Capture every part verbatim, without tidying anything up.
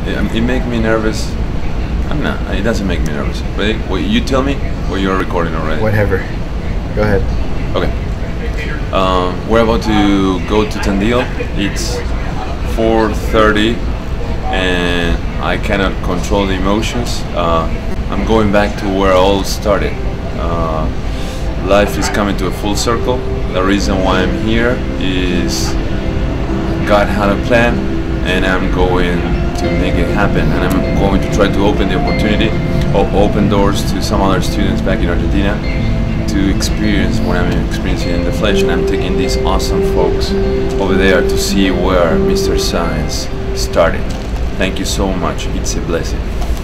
it, it makes me nervous. I'm not. It doesn't make me nervous. But it, well, you tell me, or you're recording already. Whatever. Go ahead. Okay. Um, we're about to go to Tandil. It's four thirty, and I cannot control the emotions. Uh, I'm going back to where it all started. Uh, life is coming to a full circle. The reason why I'm here is God had a plan, and I'm going to make it happen. And I'm going to try to open the opportunity, or open doors to some other students back in Argentina to experience what I'm experiencing in the flesh. And I'm taking these awesome folks over there to see where Mister Science started. Thank you so much. It's a blessing.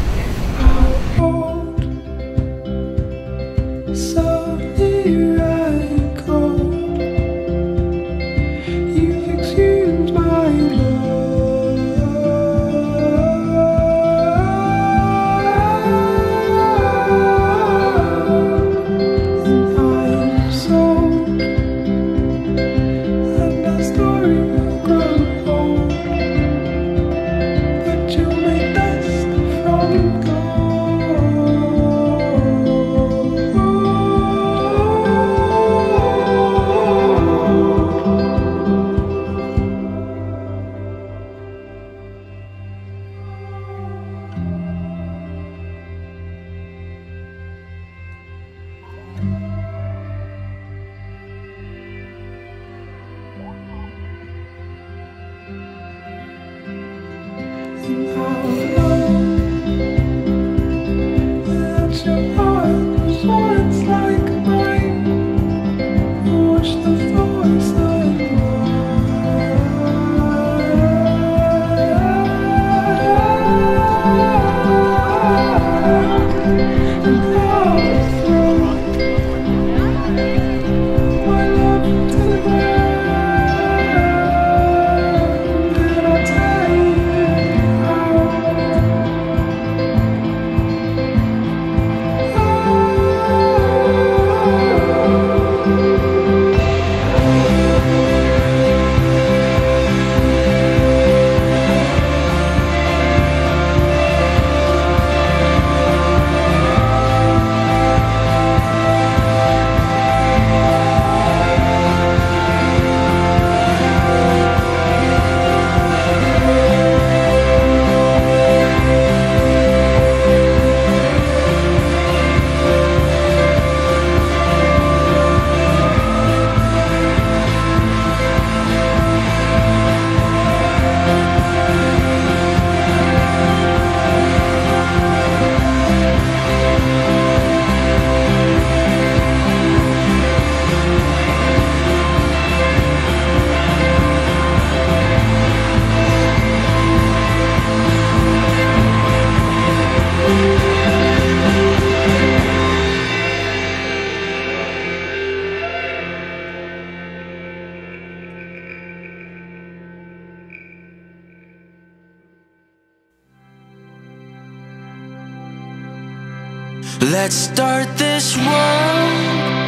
Let's start this world.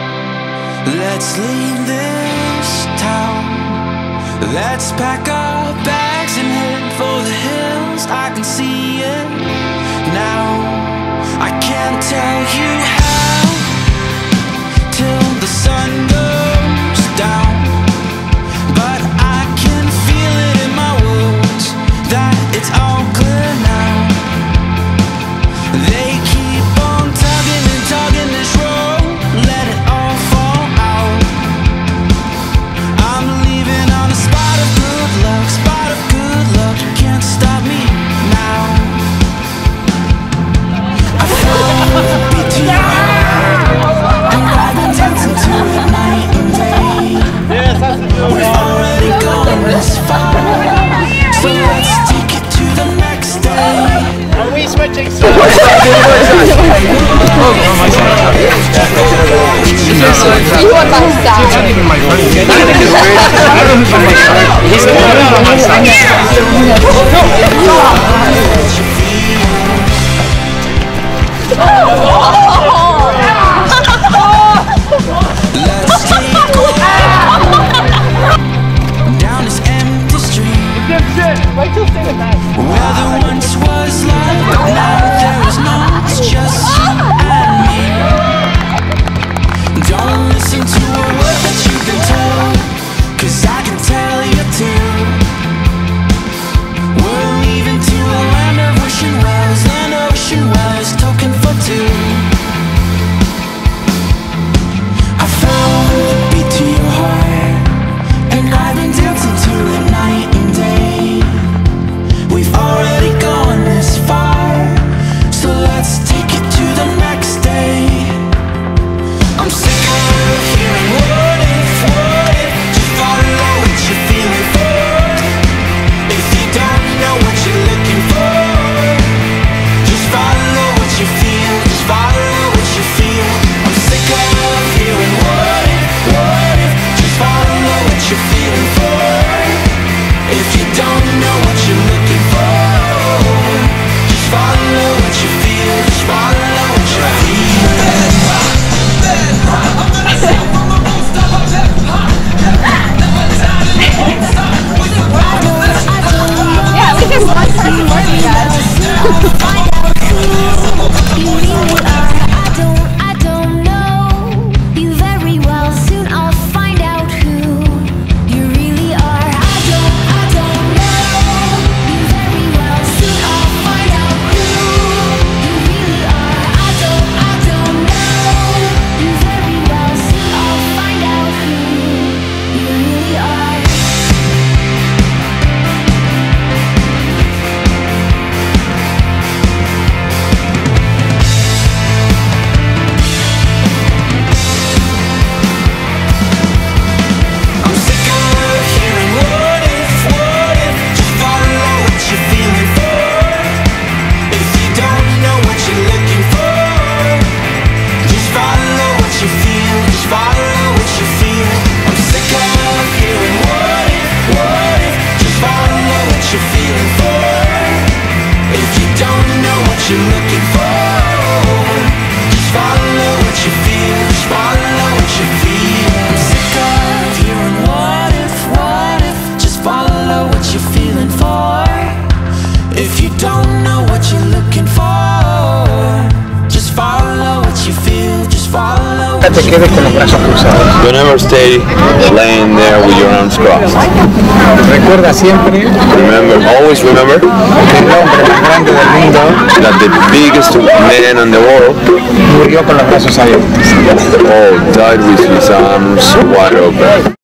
Let's leave this town. Let's pack our bags and head for the hills. I can see it now. I can't tell you how till the sun goes down, but I can feel it in my words that it's all clear now. They keep on tugging and tugging this road, let it all fall out. I'm leaving on a spot of good luck, spot of good luck. You can't stop me now. I follow the beat to your heart, and I've been dancing to it night and day. We've already gone this far, so let's take it to the next day. Are we switching sides? You on my side. It's not even my friend. I don't know who's on my side. He's on my side. Let's take down this empty street Wait till say the night. where there once was If you don't know what you're looking for, just follow what you feel, just follow what Te you quedes con los brazos cruzados. Don't ever stay laying there with your arms crossed. Recuerda siempre Remember, always remember que el hombre más grande del mundo that the biggest man in the world murió con los brazos abiertos. oh, died with his arms wide open.